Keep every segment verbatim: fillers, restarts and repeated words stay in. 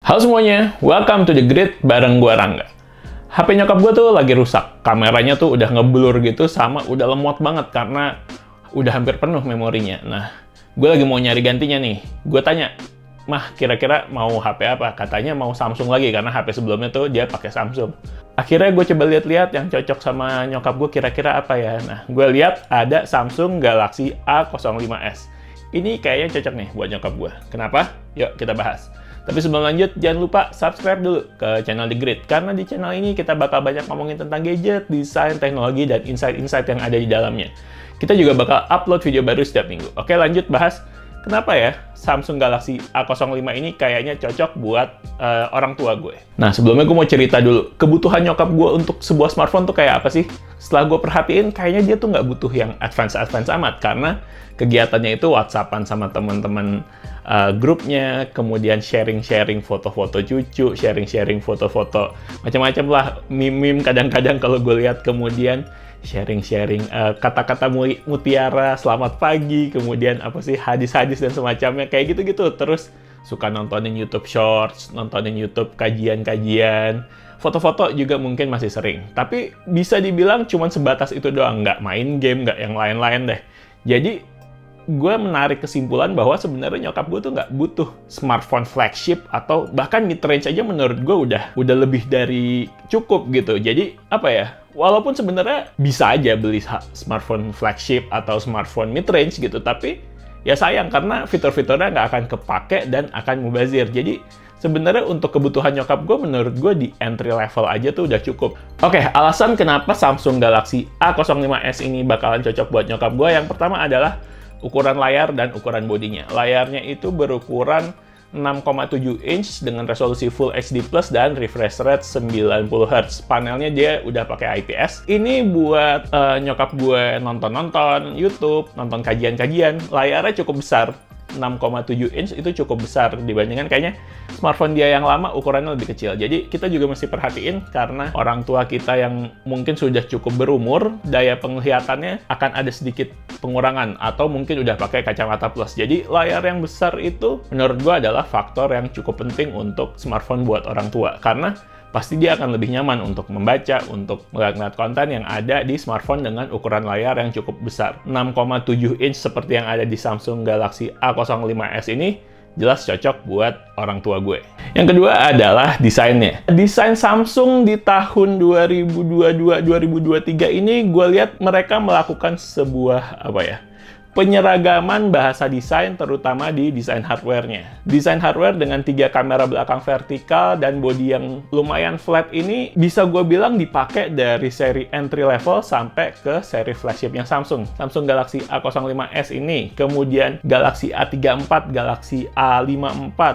Halo semuanya, welcome to The Grid bareng gua Rangga. H P nyokap gua tuh lagi rusak. Kameranya tuh udah ngeblur gitu, sama udah lemot banget karena udah hampir penuh memorinya. Nah, gua lagi mau nyari gantinya nih. Gua tanya, "Mah, kira-kira mau H P apa?" Katanya mau Samsung lagi, karena H P sebelumnya tuh dia pakai Samsung. Akhirnya gue coba lihat-lihat yang cocok sama nyokap gue kira-kira apa ya. Nah, gue lihat ada Samsung Galaxy A nol lima S. Ini kayaknya cocok nih buat nyokap gue. Kenapa? Yuk kita bahas. Tapi sebelum lanjut, jangan lupa subscribe dulu ke channel The Grid. Karena di channel ini kita bakal banyak ngomongin tentang gadget, desain, teknologi, dan insight-insight yang ada di dalamnya. Kita juga bakal upload video baru setiap minggu. Oke, lanjut bahas. Kenapa ya Samsung Galaxy A nol lima ini kayaknya cocok buat uh, orang tua gue? Nah, sebelumnya gue mau cerita dulu. Kebutuhan nyokap gue untuk sebuah smartphone tuh kayak apa sih? Setelah gue perhatiin, kayaknya dia tuh nggak butuh yang advance-advance amat. Karena kegiatannya itu WhatsAppan sama teman-teman uh, grupnya, kemudian sharing-sharing foto-foto cucu, sharing-sharing foto-foto macam-macam lah. Meme-meme kadang-kadang kalau gue lihat, kemudian sharing-sharing uh, kata-kata mutiara, selamat pagi, kemudian apa sih, hadis-hadis dan semacamnya, kayak gitu-gitu. Terus suka nontonin YouTube Shorts, nontonin YouTube kajian-kajian, foto-foto juga mungkin masih sering. Tapi bisa dibilang cuma sebatas itu doang, nggak main game, nggak yang lain-lain deh. Jadi gue menarik kesimpulan bahwa sebenarnya nyokap gue tuh nggak butuh smartphone flagship, atau bahkan mid-range aja menurut gue udah udah lebih dari cukup gitu. Jadi apa ya, walaupun sebenarnya bisa aja beli smartphone flagship atau smartphone mid-range gitu, tapi ya sayang karena fitur-fiturnya nggak akan kepake dan akan mubazir. Jadi sebenarnya untuk kebutuhan nyokap gue, menurut gue di entry level aja tuh udah cukup. Oke, alasan kenapa Samsung Galaxy A nol lima S ini bakalan cocok buat nyokap gue, yang pertama adalah ukuran layar dan ukuran bodinya. Layarnya itu berukuran enam koma tujuh inch dengan resolusi Full H D plus dan refresh rate sembilan puluh hertz. Panelnya dia udah pakai I P S. Ini buat uh, nyokap gue nonton-nonton YouTube, nonton kajian-kajian. Layarnya cukup besar. enam koma tujuh inch itu cukup besar dibandingkan kayaknya smartphone dia yang lama ukurannya lebih kecil. Jadi kita juga mesti perhatiin, karena orang tua kita yang mungkin sudah cukup berumur, daya penglihatannya akan ada sedikit pengurangan, atau mungkin udah pakai kacamata plus. Jadi layar yang besar itu menurut gua adalah faktor yang cukup penting untuk smartphone buat orang tua, karena pasti dia akan lebih nyaman untuk membaca, untuk melihat konten yang ada di smartphone dengan ukuran layar yang cukup besar. enam koma tujuh inch seperti yang ada di Samsung Galaxy A nol lima S ini jelas cocok buat orang tua gue. Yang kedua adalah desainnya. Desain Samsung di tahun dua ribu dua puluh dua dua ribu dua puluh tiga ini gue lihat mereka melakukan sebuah apa ya, penyeragaman bahasa desain, terutama di desain hardware-nya. Desain hardware dengan tiga kamera belakang vertikal dan bodi yang lumayan flat ini bisa gue bilang dipakai dari seri entry level sampai ke seri flagshipnya Samsung. Samsung Galaxy A nol lima S ini, kemudian Galaxy A tiga puluh empat, Galaxy A lima puluh empat,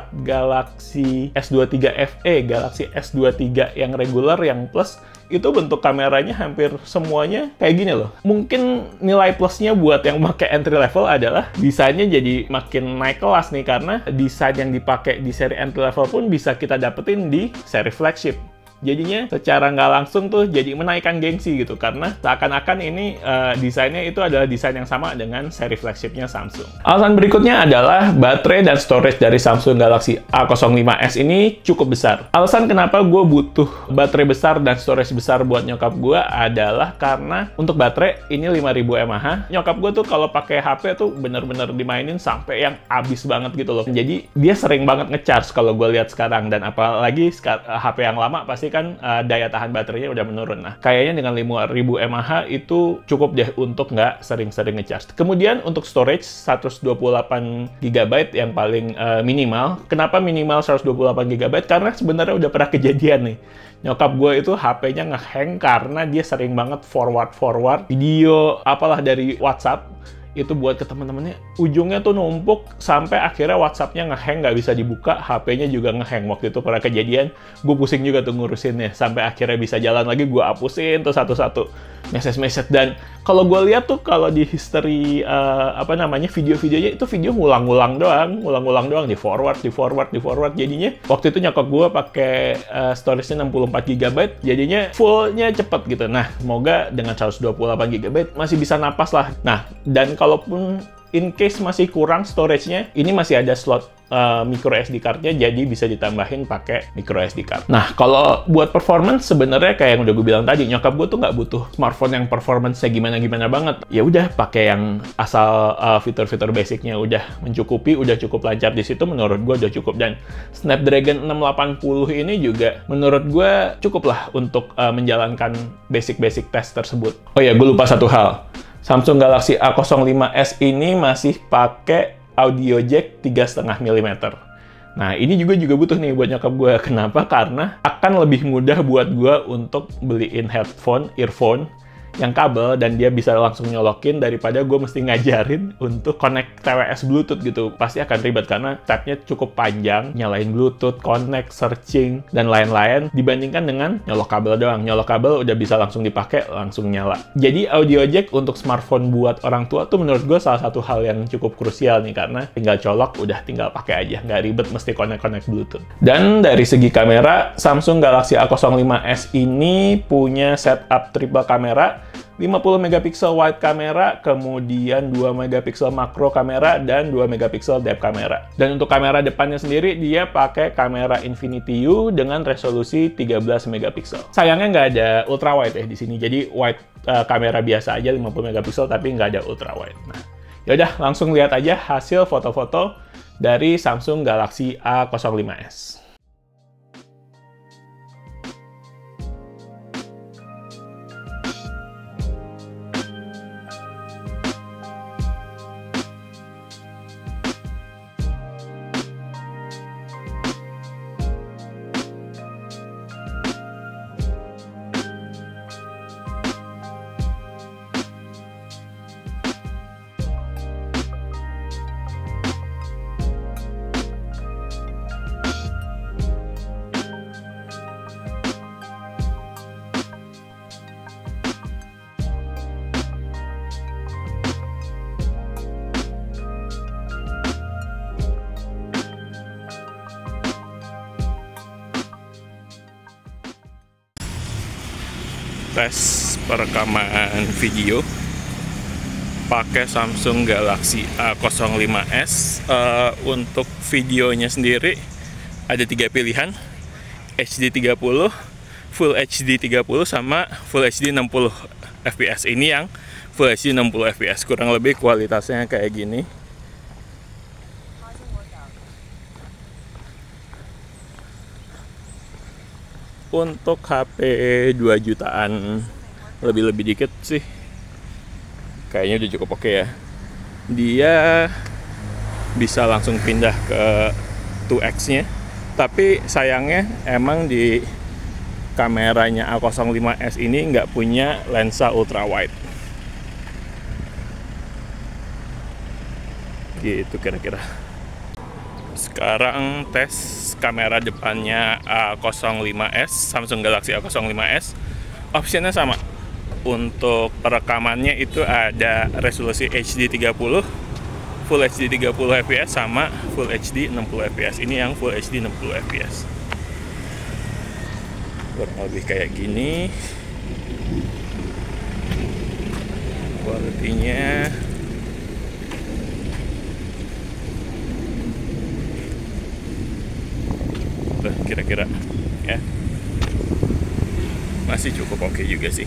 Galaxy S dua puluh tiga F E, Galaxy S dua puluh tiga yang regular, yang plus, itu bentuk kameranya hampir semuanya kayak gini loh. Mungkin nilai plusnya buat yang pakai entry level adalah desainnya jadi makin naik kelas nih, karena desain yang dipakai di seri entry level pun bisa kita dapetin di seri flagship. Jadinya secara nggak langsung tuh jadi menaikkan gengsi gitu, karena seakan-akan ini uh, desainnya itu adalah desain yang sama dengan seri flagshipnya Samsung. Alasan berikutnya adalah baterai dan storage dari Samsung Galaxy A nol lima S ini cukup besar. Alasan kenapa gue butuh baterai besar dan storage besar buat nyokap gue adalah karena untuk baterai ini lima ribu mAh. Nyokap gue tuh kalau pakai H P tuh bener-bener dimainin sampai yang abis banget gitu loh. Jadi dia sering banget ngecharge kalau gue lihat sekarang, dan apalagi H P yang lama pasti kan uh, daya tahan baterainya udah menurun. Nah, kayaknya dengan lima ribu mAh itu cukup deh untuk nggak sering-sering ngecharge. Kemudian untuk storage seratus dua puluh delapan giga byte yang paling uh, minimal. Kenapa minimal seratus dua puluh delapan giga byte? Karena sebenarnya udah pernah kejadian nih. Nyokap gue itu H P-nya nge-hang karena dia sering banget forward-forward video apalah dari WhatsApp. Itu buat ke teman-temannya, ujungnya tuh numpuk sampai akhirnya WhatsApp-nya nge-hang, nggak bisa dibuka, H P-nya juga nge-hang. Waktu itu pernah kejadian, gue pusing juga tuh ngurusinnya, sampai akhirnya bisa jalan lagi, gue hapusin tuh satu-satu message-message. Dan kalau gue lihat tuh, kalau di history uh, apa namanya video-videonya, itu video ngulang-ngulang doang, ngulang-ngulang doang, di forward, di forward, di forward. Jadinya waktu itu nyokap gue pakai uh, storage-nya enam puluh empat giga byte, jadinya full-nya cepet gitu. Nah, semoga dengan seratus dua puluh delapan giga byte masih bisa napas lah. Nah, dan kalaupun in case masih kurang storage-nya, ini masih ada slot uh, micro S D card-nya jadi bisa ditambahin pakai micro S D card. Nah, kalau buat performance sebenarnya kayak yang udah gue bilang tadi, nyokap gue tuh nggak butuh smartphone yang performance-nya gimana-gimana banget. Ya udah pakai yang asal uh, fitur-fitur basicnya udah mencukupi, udah cukup lancar di situ, menurut gue udah cukup. Dan Snapdragon enam delapan nol ini juga menurut gue cukup lah untuk uh, menjalankan basic-basic test tersebut. Oh ya, gue lupa satu hal. Samsung Galaxy A nol lima S ini masih pakai audio jack tiga koma lima milimeter. Nah, ini juga juga butuh nih buat nyokap gue. Kenapa? Karena akan lebih mudah buat gue untuk beliin headphone, earphone, yang kabel, dan dia bisa langsung nyolokin daripada gue mesti ngajarin untuk connect T W S Bluetooth gitu. Pasti akan ribet karena stepnya cukup panjang, nyalain Bluetooth, connect, searching, dan lain-lain, dibandingkan dengan nyolok kabel doang. Nyolok kabel udah bisa langsung dipakai, langsung nyala. Jadi audio jack untuk smartphone buat orang tua tuh menurut gue salah satu hal yang cukup krusial nih, karena tinggal colok, udah tinggal pakai aja. Nggak ribet mesti connect-connect Bluetooth. Dan dari segi kamera, Samsung Galaxy A nol lima S ini punya setup triple kamera, lima puluh megapiksel wide kamera, kemudian dua megapiksel makro kamera, dan dua megapiksel depth kamera. Dan untuk kamera depannya sendiri, dia pakai kamera Infinity U dengan resolusi tiga belas megapiksel. Sayangnya nggak ada ultra wide ya di sini, jadi wide uh, kamera biasa aja lima puluh megapiksel, tapi nggak ada ultra wide. Nah, yaudah langsung lihat aja hasil foto-foto dari Samsung Galaxy A nol lima S. Tes perekaman video pakai Samsung Galaxy A nol lima S. Uh, untuk videonya sendiri ada tiga pilihan, H D tiga puluh, Full H D tiga puluh, sama Full H D enam puluh F P S. Ini yang Full H D enam puluh F P S, kurang lebih kualitasnya kayak gini. Untuk H P dua jutaan lebih-lebih dikit sih, kayaknya udah cukup oke ya. Dia bisa langsung pindah ke dua X-nya, tapi sayangnya emang di kameranya A nol lima S ini nggak punya lensa ultra wide. Gitu kira-kira. Sekarang tes kamera depannya A nol lima S, Samsung Galaxy A nol lima S. Opsinya sama. Untuk perekamannya itu ada resolusi H D tiga puluh, Full H D tiga puluh F P S, sama Full H D enam puluh F P S. Ini yang Full H D enam puluh F P S. Kurang lebih kayak gini. Kualitinya kira-kira ya masih cukup oke juga sih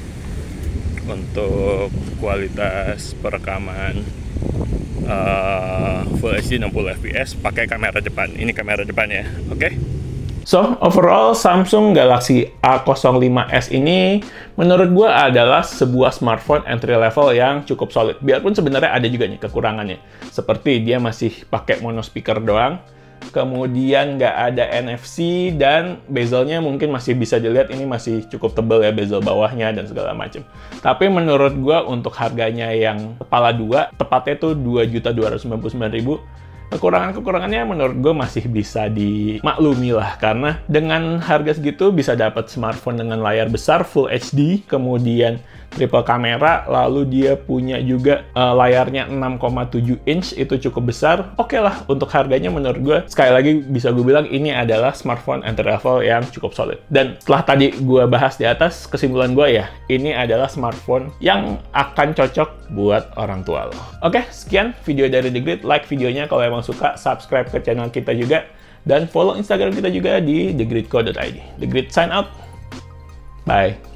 untuk kualitas perekaman uh, Full H D enam puluh F P S pakai kamera depan. Ini kamera depan ya, oke? Okay? So, overall Samsung Galaxy A nol lima S ini menurut gue adalah sebuah smartphone entry level yang cukup solid. Biarpun sebenarnya ada juga nih kekurangannya, seperti dia masih pakai mono speaker doang, kemudian nggak ada N F C, dan bezelnya mungkin masih bisa dilihat ini masih cukup tebal ya, bezel bawahnya dan segala macam. Tapi menurut gue untuk harganya yang kepala dua, tepatnya tuh dua juta dua ratus sembilan puluh sembilan ribu, kekurangan-kekurangannya menurut gue masih bisa dimaklumi lah, karena dengan harga segitu bisa dapat smartphone dengan layar besar Full H D, kemudian triple kamera, lalu dia punya juga uh, layarnya enam koma tujuh inch, itu cukup besar. Oke lah, untuk harganya menurut gue, sekali lagi bisa gue bilang ini adalah smartphone entry level yang cukup solid. Dan setelah tadi gue bahas di atas, kesimpulan gue ya, ini adalah smartphone yang akan cocok buat orang tua lo. Oke, sekian video dari The Grid. Like videonya kalau emang suka, subscribe ke channel kita juga, dan follow Instagram kita juga di the grid co dot i d. The Grid sign out. Bye.